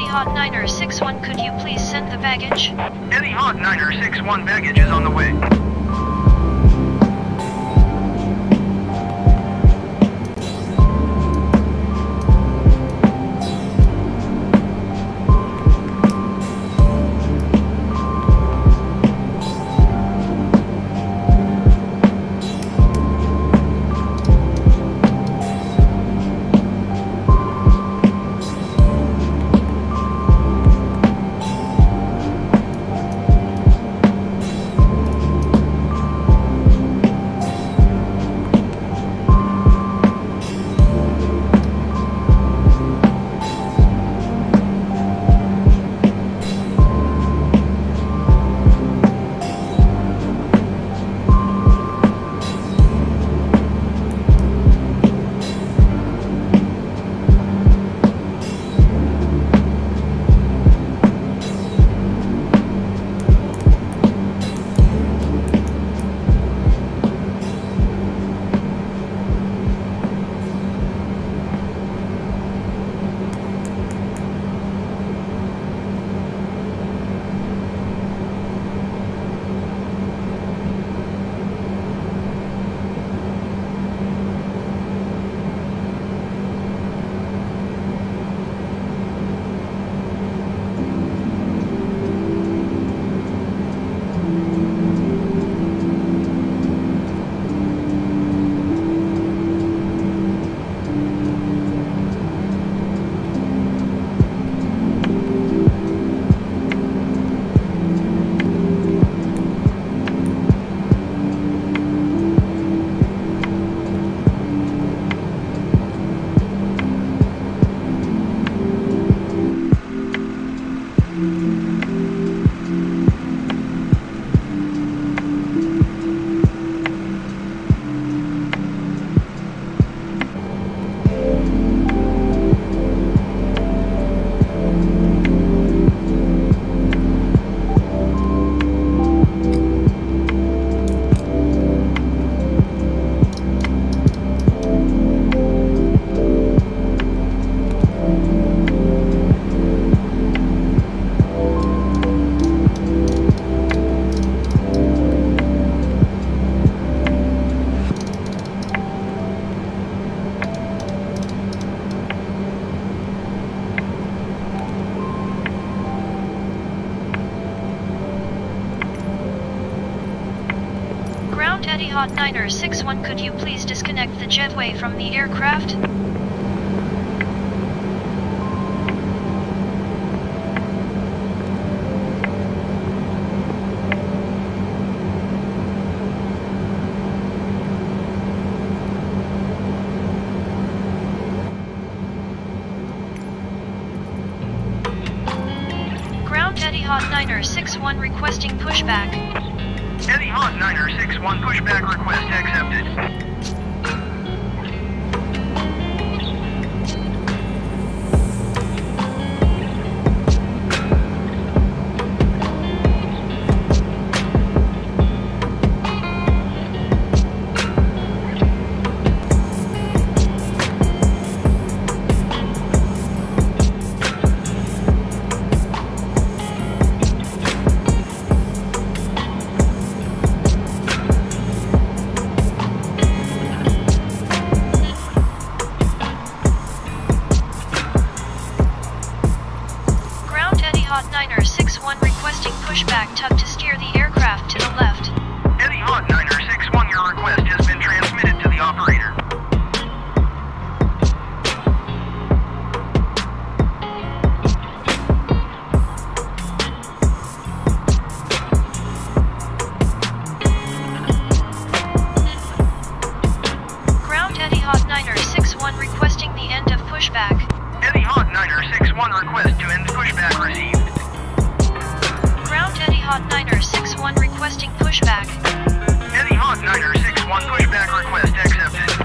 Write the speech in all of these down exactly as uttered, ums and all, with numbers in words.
Hot Niner six one, could you please send the baggage? Eddie Hot Niner six one, baggage is on the way. Eddie Hot Niner six one, could you please disconnect the jetway from the aircraft? Ground Eddie Hot Niner six one requesting pushback. Eddie Hot Niner six one, pushback request accepted. Niner six one requesting pushback tug to steer the aircraft to the left. Eddie Hot Niner six one, your request has been transmitted to the operator. Ground Eddie Hot Niner six one requesting the end of pushback. Eddie Hot Niner six one, request to end pushback received. Ground Eddie Hot Niner six one requesting pushback. Eddie Hot Niner six one, pushback request accepted.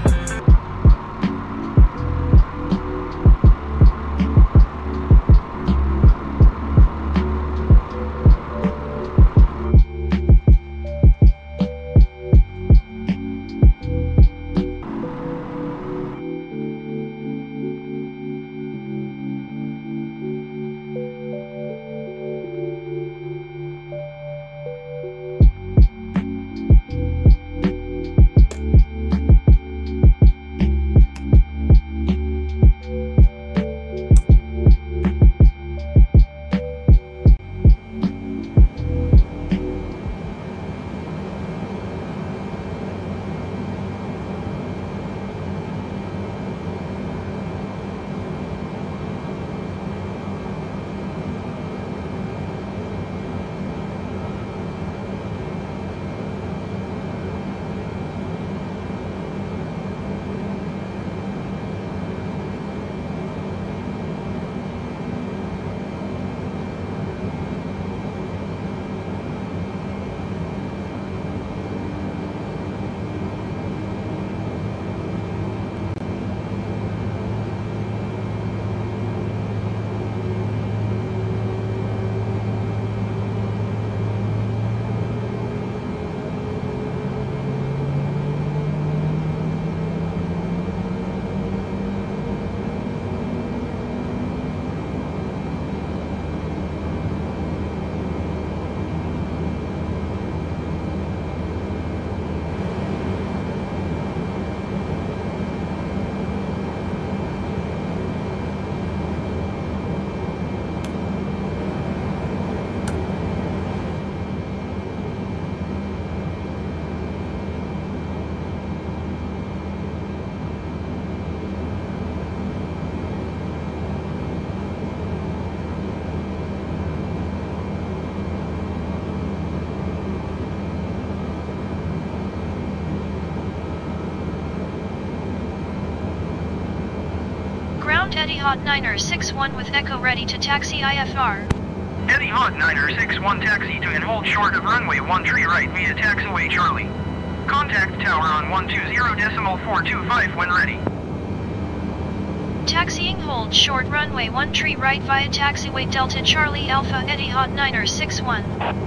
Etihad niner six one with Echo ready to taxi I F R. Etihad niner six one taxi to and hold short of runway one tree right via taxiway Charlie. Contact tower on one two zero decimal four two five when ready. Taxiing hold short runway one tree right via taxiway Delta Charlie Alpha Etihad niner six one.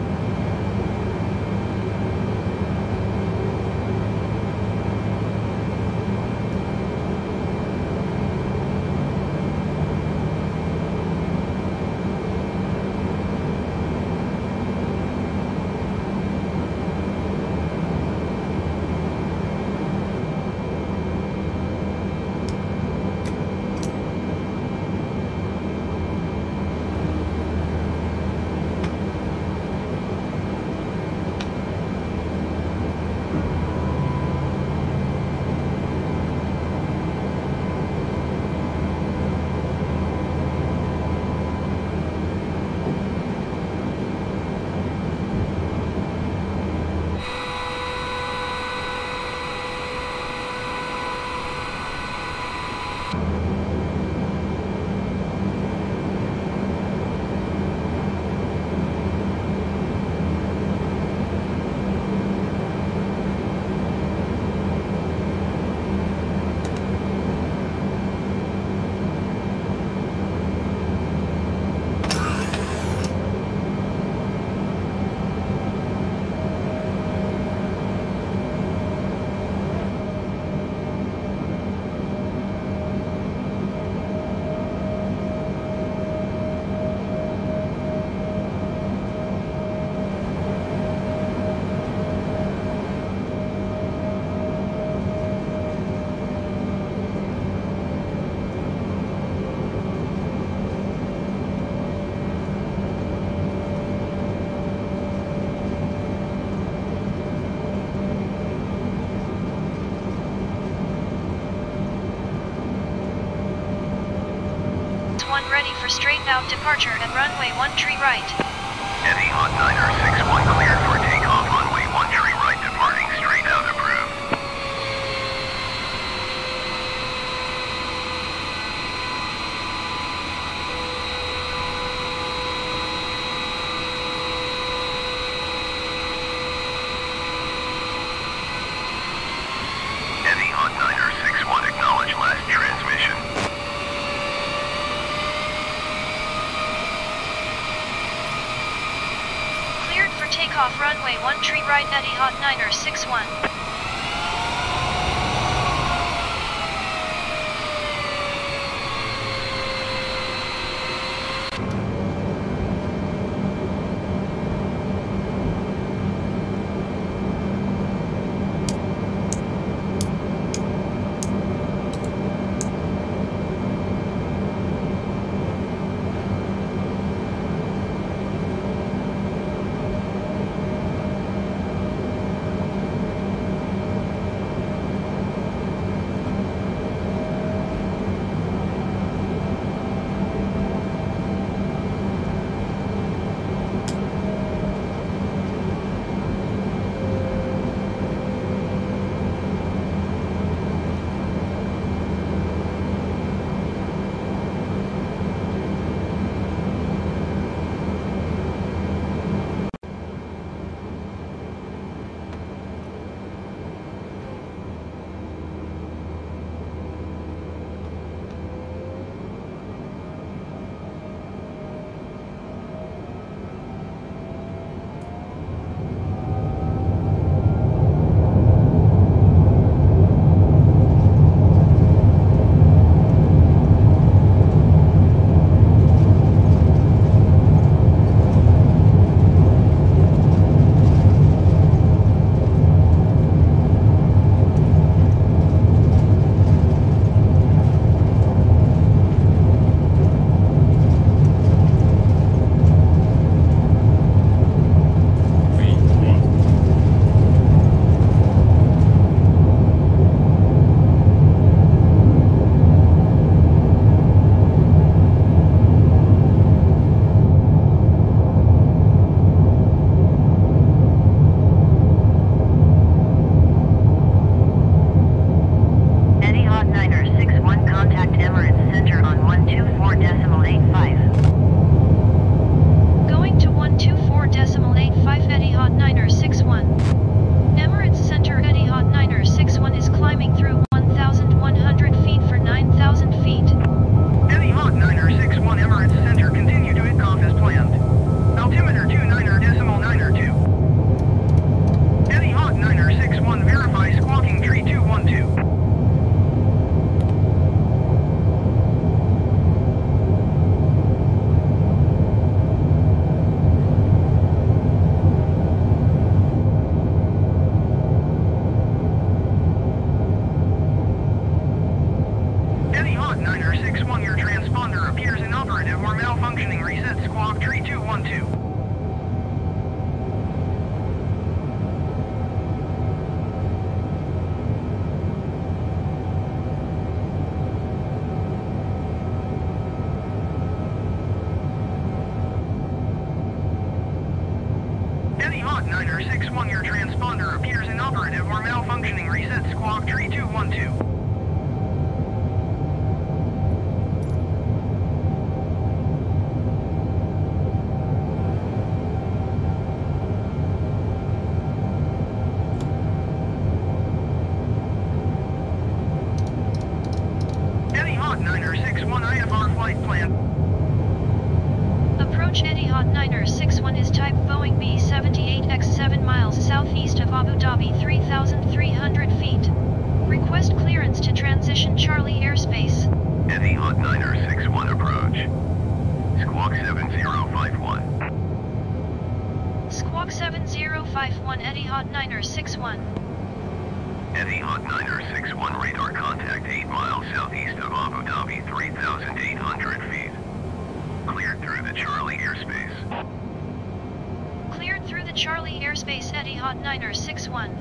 one ready for straight out departure at runway one tree right. Etihad niner six one cleared for takeoff runway one tree right departing straight out approved. Etihad niner six one acknowledge last transmission. Takeoff runway one tree right Etihad niner six one. flight plan. Approach Etihad niner six one is type Boeing B seventy-eight X seven miles southeast of Abu Dhabi three thousand three hundred feet. Request clearance to transition Charlie airspace. Etihad niner six one approach. Squawk seven zero five one. Squawk seven zero five one Etihad niner six one. Etihad niner six one radar contact eight miles southeast of Abu Dhabi three thousand eight hundred feet. Cleared through the Charlie airspace. Cleared through the Charlie airspace Etihad niner six one.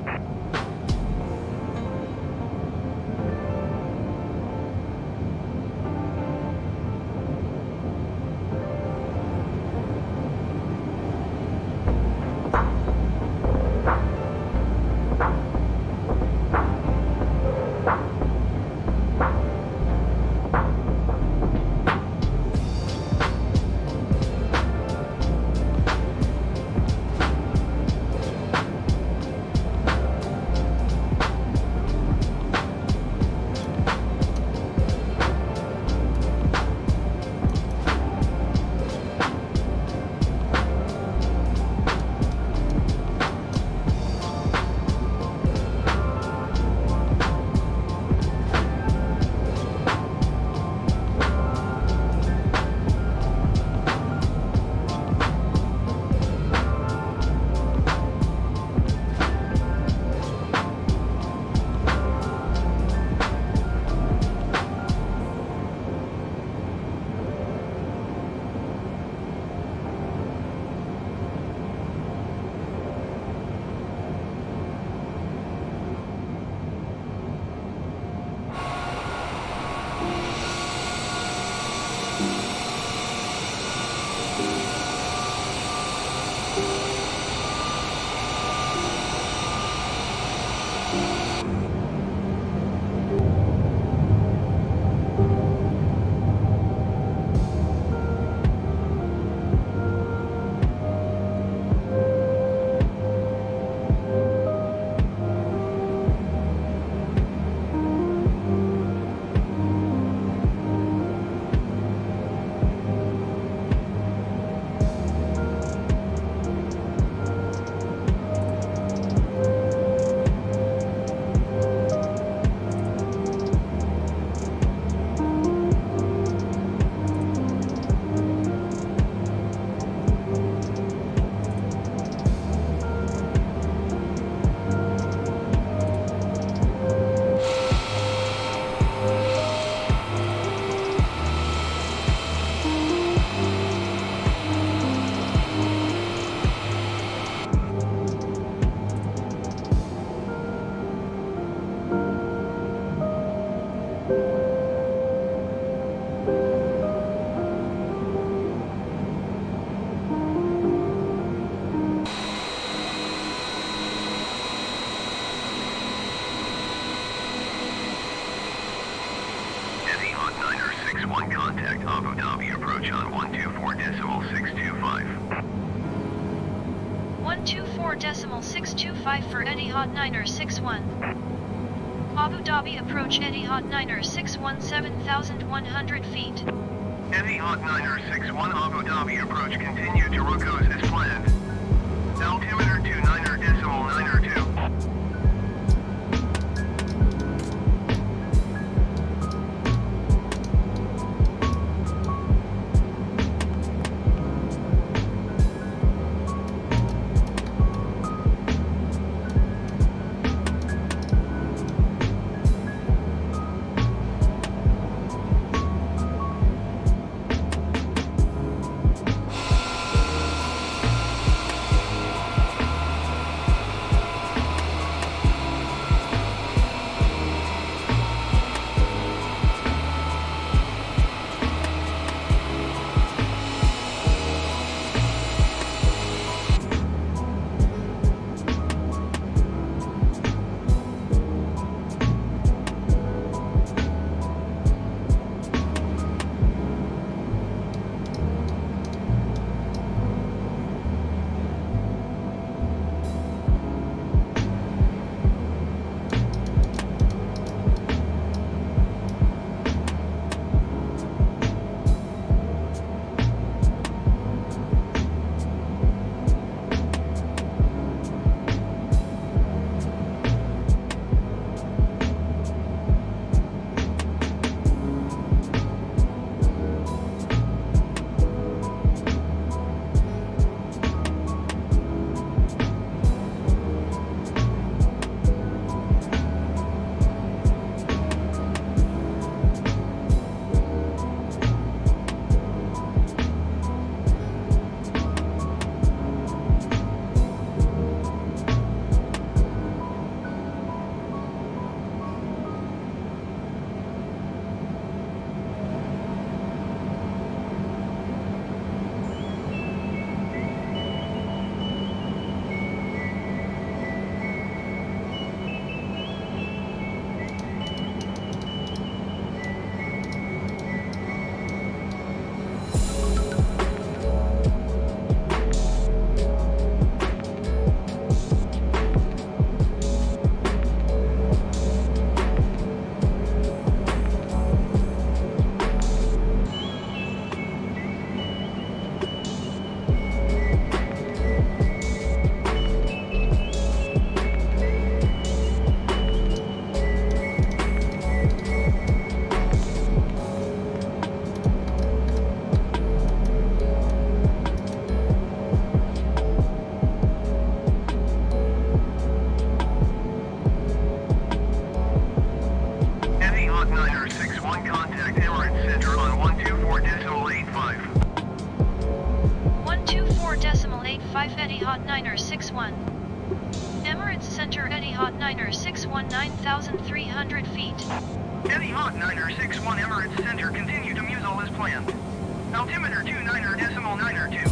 Contact Abu Dhabi approach on one two four decimal six two five. one two four decimal six two five for Etihad niner six one. Abu Dhabi approach Etihad niner six one seven thousand one hundred feet. Etihad niner six one Abu Dhabi approach continue to Rukos as planned. Altimeter two niner decimal niner two. five Etihad Niner six one. Emirates Center Etihad Niner six one nine thousand three hundred feet. Etihad Niner six one Emirates Center, continue to Musal as planned. Altimeter two niner decimal niner two.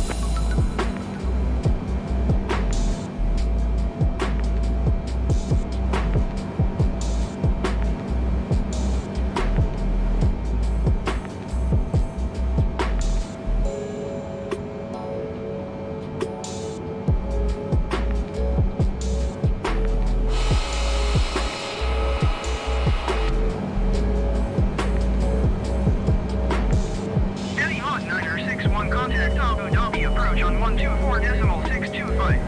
Contact Abu Dhabi, approach on one two four decimal six two five.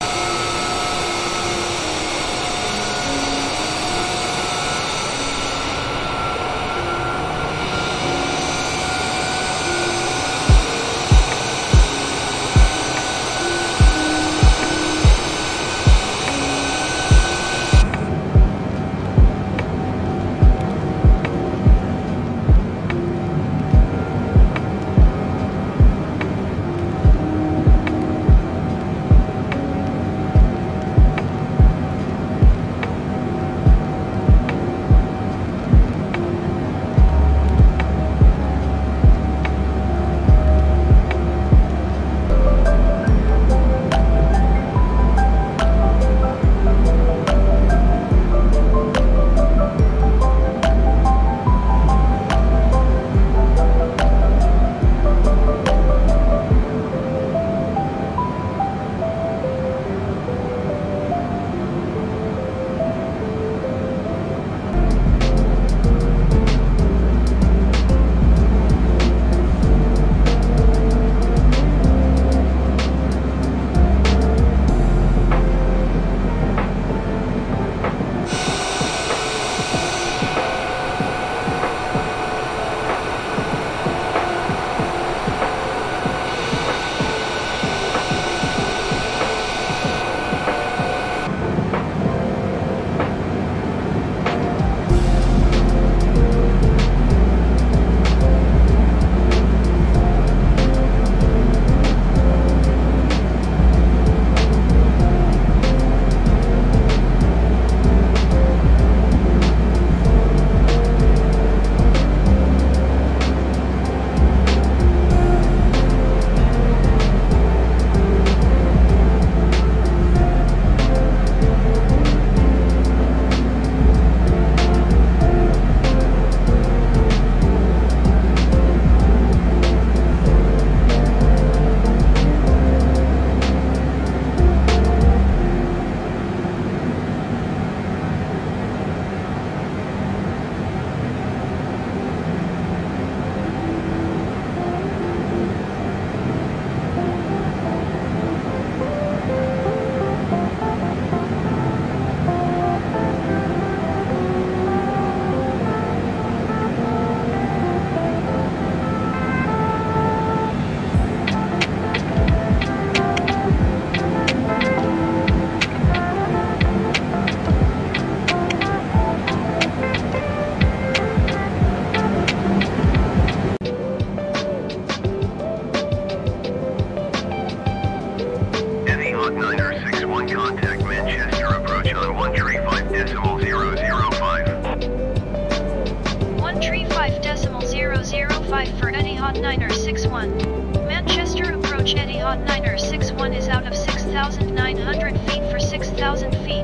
Niner six one. Manchester approach Etihad Niner six one is out of six thousand nine hundred feet for six thousand feet.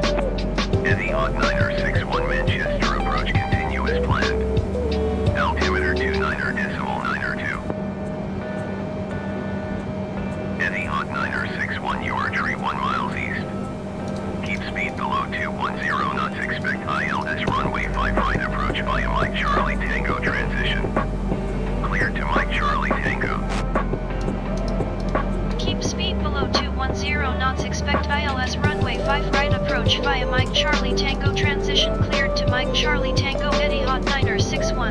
Etihad Niner six one Manchester approach continue as planned. Altimeter two niner decimal niner two. Etihad Niner six one, you are tree one miles east. Keep speed below two one zero knots, expect I L S runway five right approach via Mike Charlie Tango transition. Clear to Mike Charlie Tango. Keep speed below two one zero knots, expect I L S runway five right approach via Mike Charlie Tango transition. Cleared to Mike Charlie Tango Etihad Niner six one.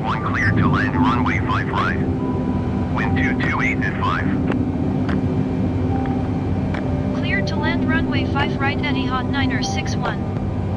one cleared to land runway five right. Wind two two eight at five. Cleared to land runway five right Etihad niner six one.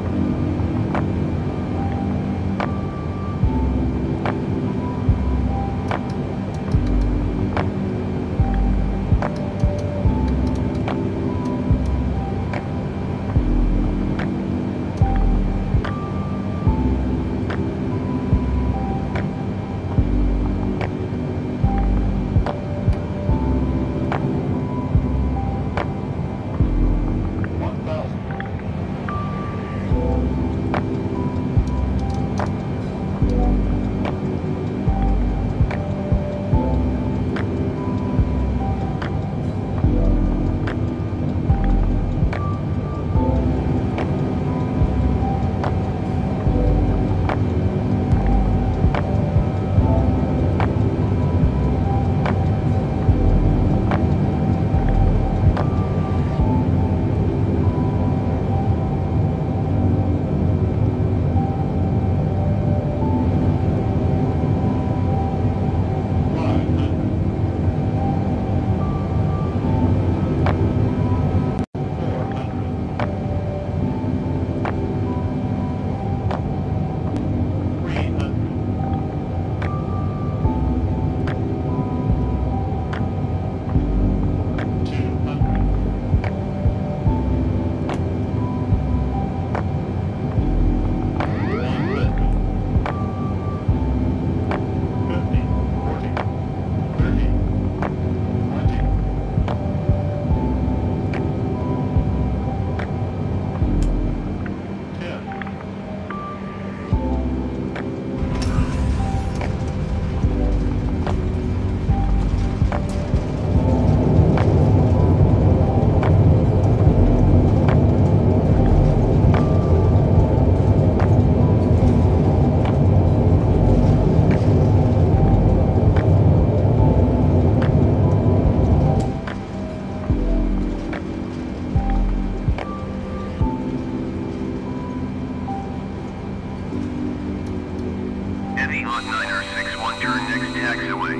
Etihad niner six one, turn next taxiway.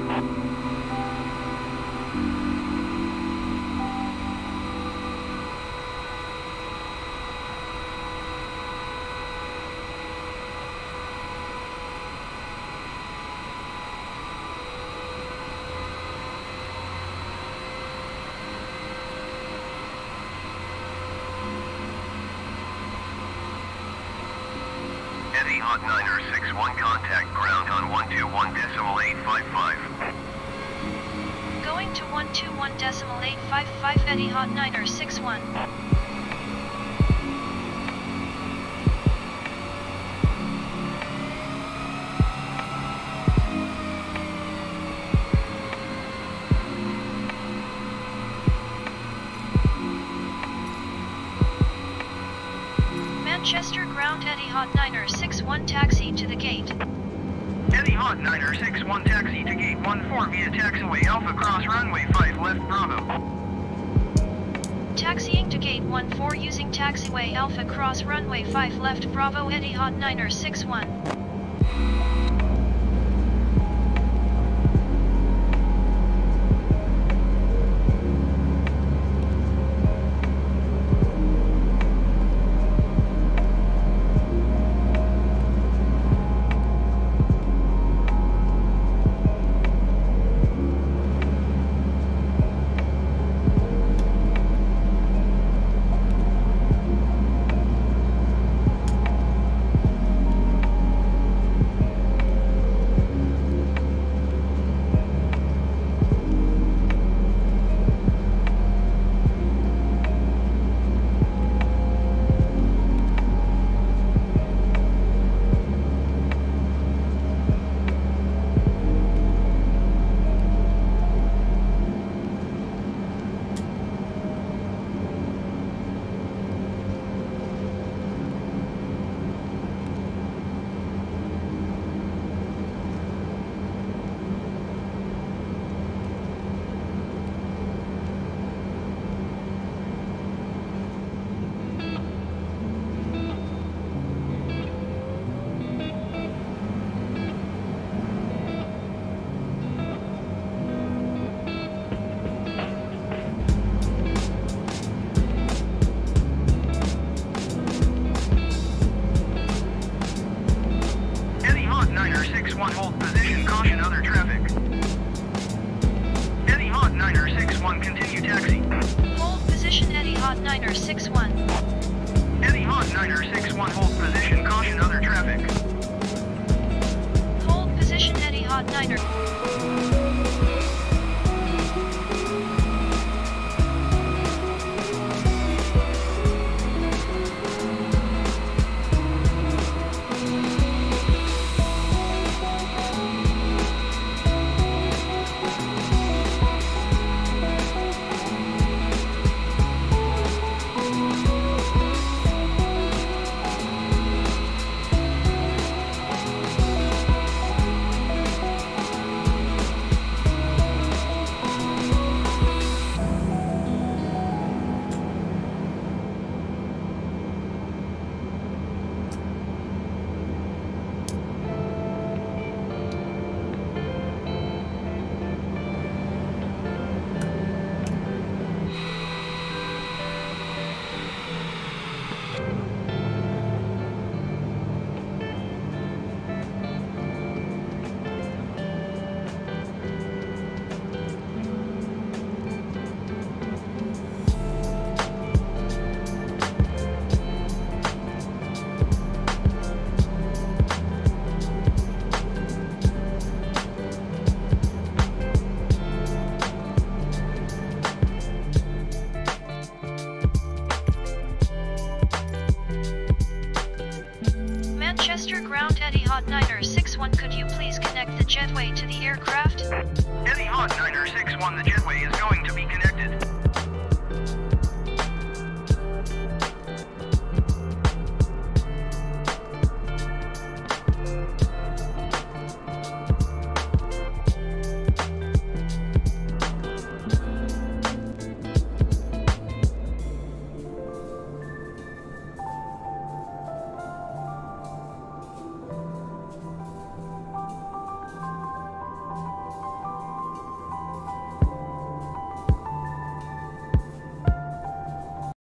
Etihad niner six one, contact ground on one two one decimal eight five five. Going to one two one decimal eight five five Etihad niner six one. Manchester ground Etihad niner six one, taxi to the gate. Etihad niner six one, taxi to gate one four via taxiway Alpha Cross runway five left Bravo. Taxiing to gate one four using taxiway Alpha Cross runway five left Bravo Etihad niner six one. one, continue taxi. Hold position Etihad niner six one. Etihad niner six one, hold position, caution other traffic. Hold position Etihad niner. Manchester ground Etihad niner six one, could you please connect the jetway to the aircraft? Etihad niner six one, the jetway is going to be connected.